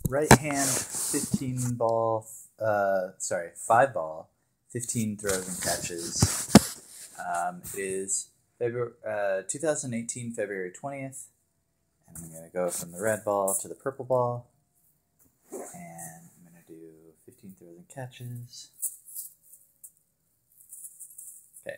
right hand 15 ball, 5 ball, 15 throws and catches. It is February 2018, February 20th. And I'm going to go from the red ball to the purple ball. And I'm going to do 15 throws and catches. Okay.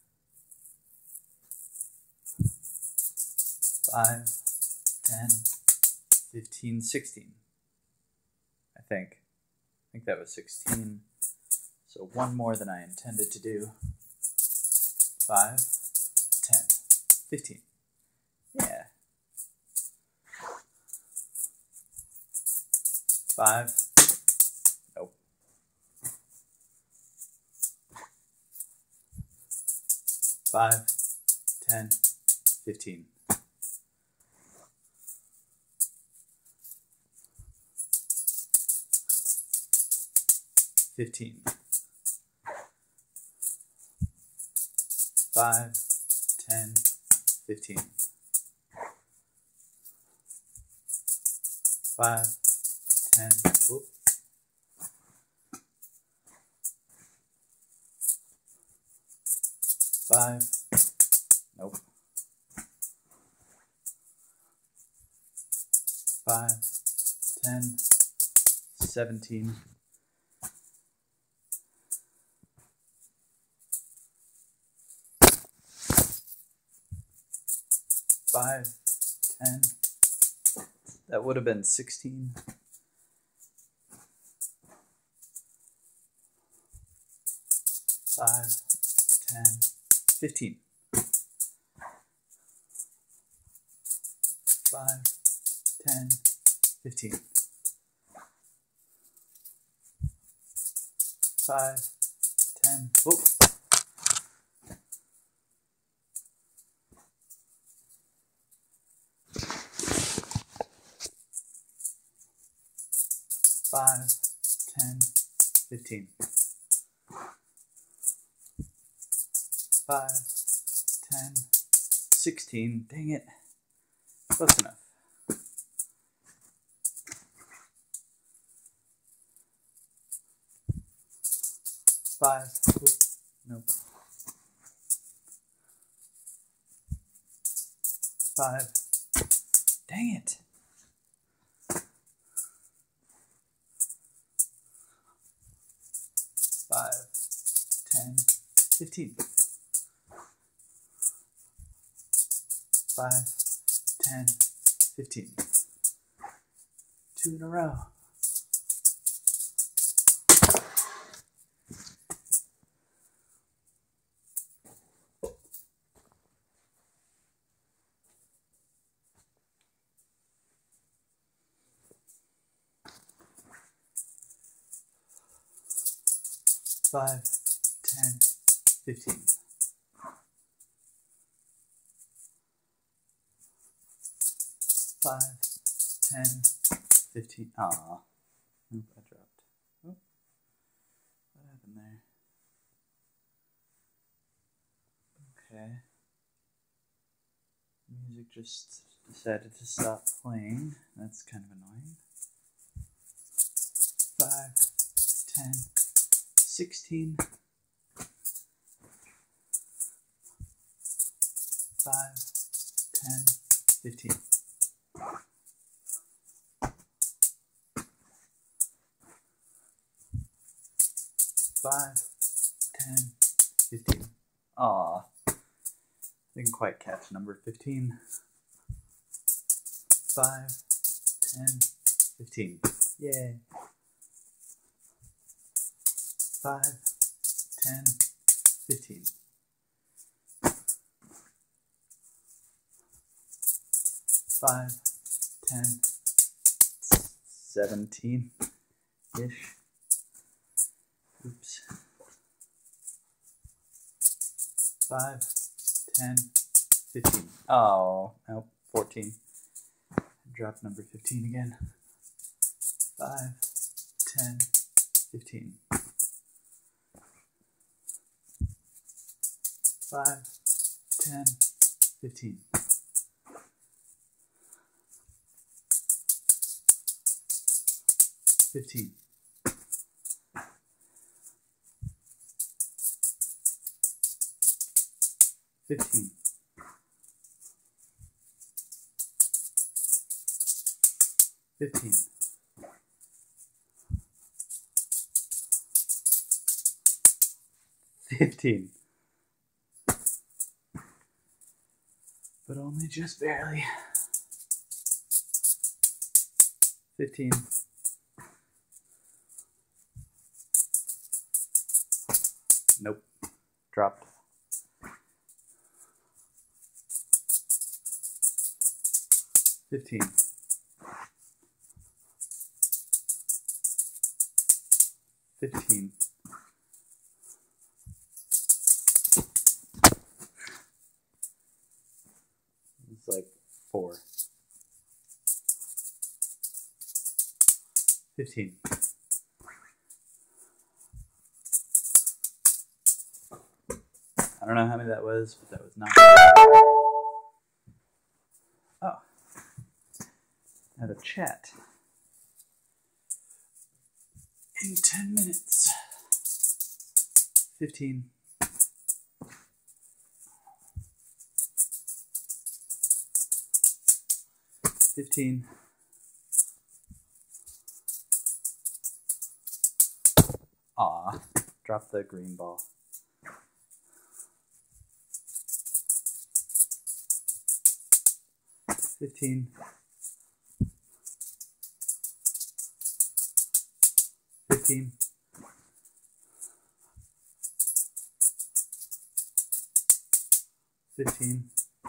5, 10, 15, 16. I think that was 16. So one more than I intended to do. 5, 10, 15. Yeah. 5. Nope. 5, 10, 15. 15. 5, 10, 15. 5, 10, whoop. 5, nope. 5, 10, 17. 5, 10. That would have been 16. 5, 10, 15. 5, 10, 15. 5, 10. Whoop. 5, 10, 15. 5, 10, 16. Dang it. Close enough. 5. Oop. Nope. 5. Dang it. 5, 10, 15. 5, 10, 15. 2 in a row. Five, 10, 15. 5, 10, 15. Aw. Oop, I dropped. Oh, what happened there? Okay. Music just decided to stop playing. That's kind of annoying. 5, 10, 16. 5, 10, 15. 5, 10, 15. Aw. Didn't quite catch number 15. 5, 10, 15. Yay. 5, 10, 15. 5, 10, 17-ish. Oops. 5, 10, 15. Oh, nope, 14. Dropped number 15 again. 5, 10, 15. 5, 10, 15. 5, 15. 15. 15. 15. But only just barely. 15. Nope. Dropped. 15. 15. 4. 15. I don't know how many that was, but that was not. Oh. I had a chat. In 10 minutes. 15. 15. Aw, drop the green ball. 15. 15. 15.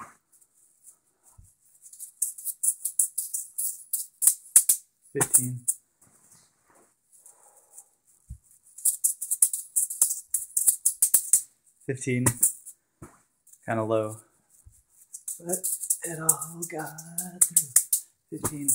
15. 15. Kind of low, but it all got through. 15.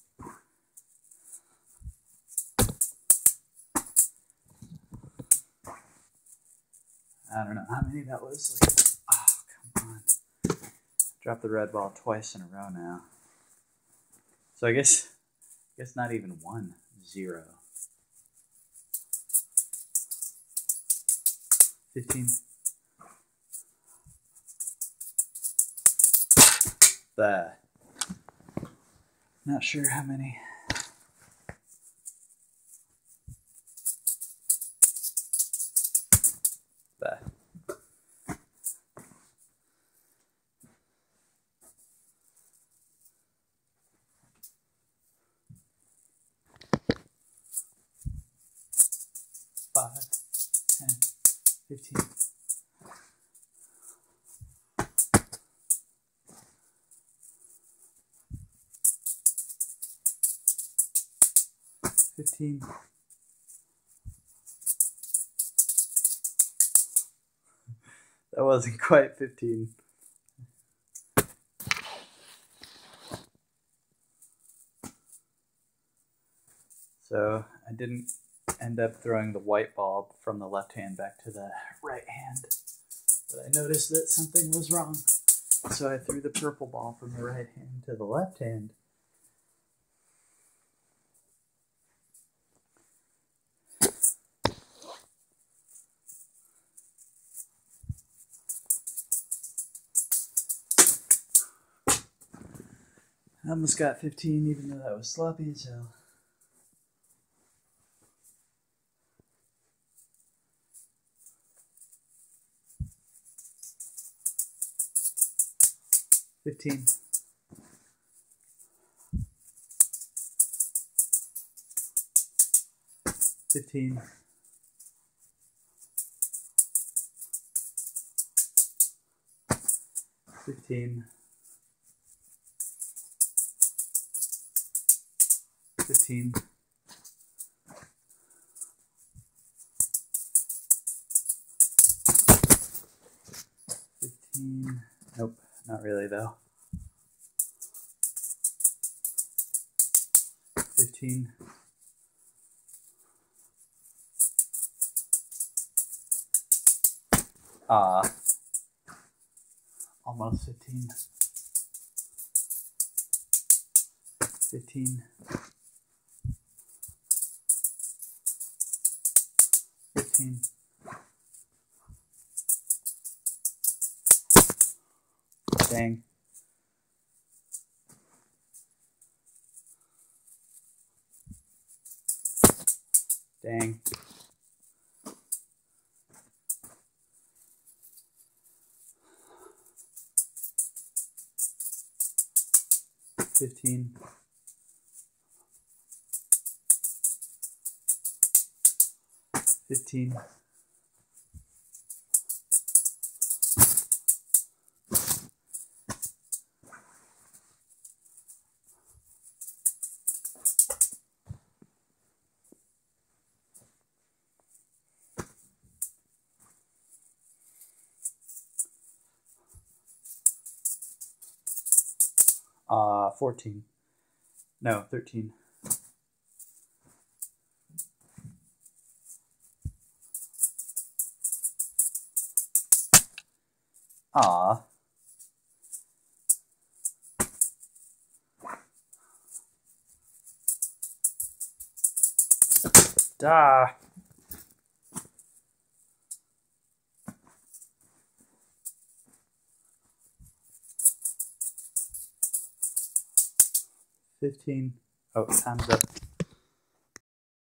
I don't know how many that was. Oh, come on. Dropped the red ball twice in a row now. So I guess not even 1, 0. 15. Not sure how many. Five, 10, 15. 15. That wasn't quite 15. So I didn't end up throwing the white ball from the left hand back to the right hand. But I noticed that something was wrong. So I threw the purple ball from the right hand to the left hand. I almost got 15, even though that was sloppy as hell. $15. 15. 15. 15. 15. Nope, not really though. 15. Almost 15. 15. 14. Dang. Dang. 15. 15. 14. No, 13. Aw. Duh. $15. Oh, time's up.